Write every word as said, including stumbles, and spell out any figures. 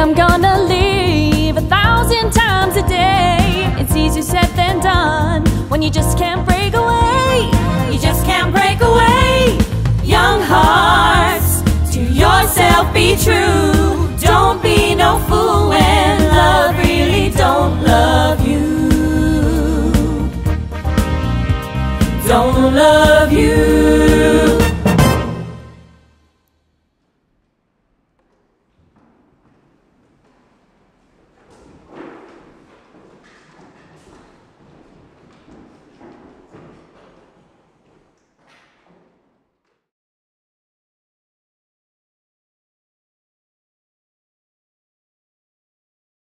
I'm gonna leave a thousand times a day. It's easier said than done when you just can't break away. You just can't break away. Young hearts, to yourself be true. Don't be no fool when love really don't love you. Don't love you.